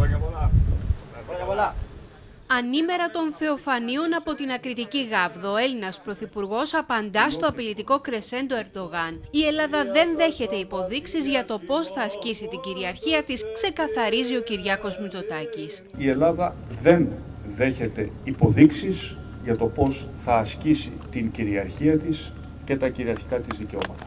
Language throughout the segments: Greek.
Ανήμερα των Θεοφανίων από την ακριτική Γάβδο, ο Έλληνας Πρωθυπουργός απαντά στο απειλητικό κρεσέντο Ερντογάν. Η Ελλάδα δεν δέχεται υποδείξεις για το πώς θα ασκήσει την κυριαρχία της, ξεκαθαρίζει ο Κυριάκος Μητσοτάκης. Η Ελλάδα δεν δέχεται υποδείξεις για το πώς θα ασκήσει την κυριαρχία της και τα κυριαρχικά της δικαιώματα.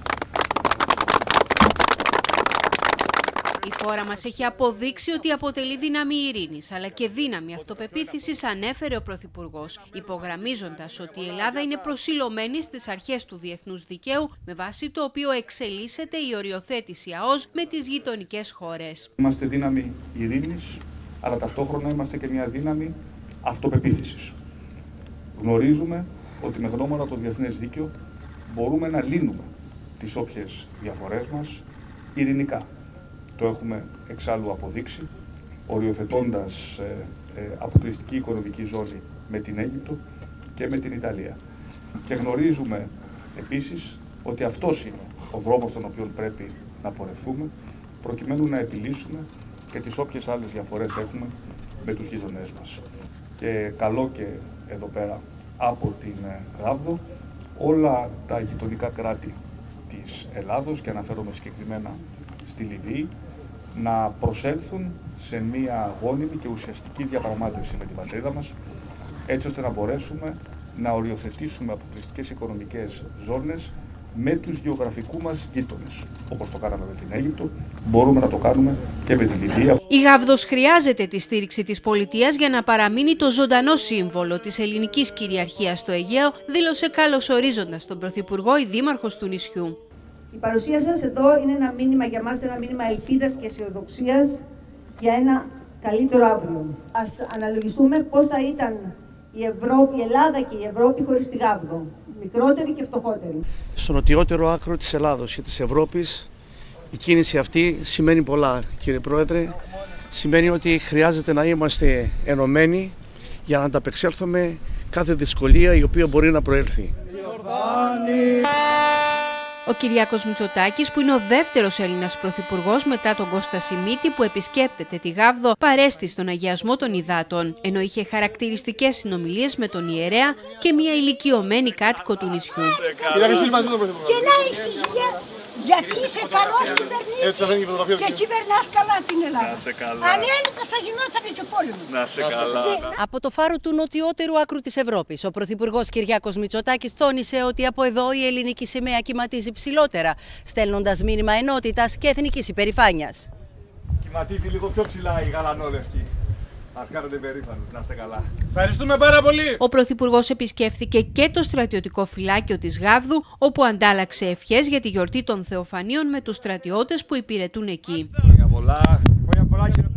Η χώρα μας έχει αποδείξει ότι αποτελεί δύναμη ειρήνης, αλλά και δύναμη αυτοπεποίθησης, ανέφερε ο Πρωθυπουργός, υπογραμμίζοντας ότι η Ελλάδα είναι προσιλωμένη στις αρχές του διεθνούς δικαίου, με βάση το οποίο εξελίσσεται η οριοθέτηση ΑΟΣ με τις γειτονικές χώρες. Είμαστε δύναμη ειρήνης, αλλά ταυτόχρονα είμαστε και μια δύναμη αυτοπεποίθησης. Γνωρίζουμε ότι με γνώμονα το διεθνές δίκαιο μπορούμε να λύνουμε τις όποιες διαφορές μας ειρηνικά. Το έχουμε εξάλλου αποδείξει, οριοθετώντας αποκλειστική οικονομική ζώνη με την Αίγυπτο και με την Ιταλία. Και γνωρίζουμε επίσης ότι αυτός είναι ο δρόμος τον οποίο πρέπει να πορευθούμε, προκειμένου να επιλύσουμε και τις όποιες άλλες διαφορές έχουμε με τους γειτονές μας. Και καλό και εδώ πέρα από την Γάβδο όλα τα γειτονικά κράτη της Ελλάδος, και αναφέρομαι συγκεκριμένα στη Λιβύη, να προσέλθουν σε μια γόνιμη και ουσιαστική διαπραγμάτευση με την πατρίδα μας, έτσι ώστε να μπορέσουμε να οριοθετήσουμε αποκλειστικές οικονομικές ζώνες με τους γεωγραφικούς μας γείτονες. Όπως το κάναμε με την Αίγυπτο, μπορούμε να το κάνουμε και με τη Λιβύη. Η Γάβδος χρειάζεται τη στήριξη της πολιτείας για να παραμείνει το ζωντανό σύμβολο της ελληνικής κυριαρχίας στο Αιγαίο, δήλωσε καλωσορίζοντας τον Πρωθυπουργό η δήμαρχος του νησιού. Η παρουσία σας εδώ είναι ένα μήνυμα για μας, ένα μήνυμα ελπίδας και αισιοδοξίας για ένα καλύτερο αύριο. Ας αναλογιστούμε πώς θα ήταν η Ελλάδα και η Ευρώπη χωρίς τη Γάβδο, μικρότερη και φτωχότερη. Στο νοτιότερο άκρο της Ελλάδος και της Ευρώπης η κίνηση αυτή σημαίνει πολλά, κύριε Πρόεδρε. Σημαίνει ότι χρειάζεται να είμαστε ενωμένοι για να ανταπεξέλθουμε κάθε δυσκολία η οποία μπορεί να προέλθει. Ο Κυριάκος Μητσοτάκης, που είναι ο δεύτερος Έλληνας πρωθυπουργός μετά τον Κώστα Σιμίτη, που επισκέπτεται τη Γάβδο, παρέστη στον αγιασμό των υδάτων, ενώ είχε χαρακτηριστικές συνομιλίες με τον ιερέα και μια ηλικιωμένη κάτοικο του νησιού. Και να είσαι υγεία, γιατί είσαι καλός κυβερνήτης και κυβερνάς καλά την Ελλάδα. Αν έλειπες θα γινόταν και πόλεμο. Να σε καλά. Από το φάρο του νοτιότερου άκρου της Ευρώπης, ο Πρωθυπουργός Κυριάκος Μητσοτάκης τόνισε ότι από εδώ η ελληνική σημαία κυματίζει ψηλότερα, στέλνοντας μήνυμα ενότητας και εθνικής υπερηφάνειας. Κυματίζει λίγο πιο ψηλά η γαλανόλευκη. Ας κάνετε περήφανους, να είστε καλά. Ευχαριστούμε πάρα πολύ. Ο Πρωθυπουργός επισκέφθηκε και το στρατιωτικό φυλάκιο της Γάβδου, όπου αντάλλαξε ευχές για τη γιορτή των Θεοφανίων με τους στρατιώτες που υπηρετούν εκεί. Χρόνια πολλά,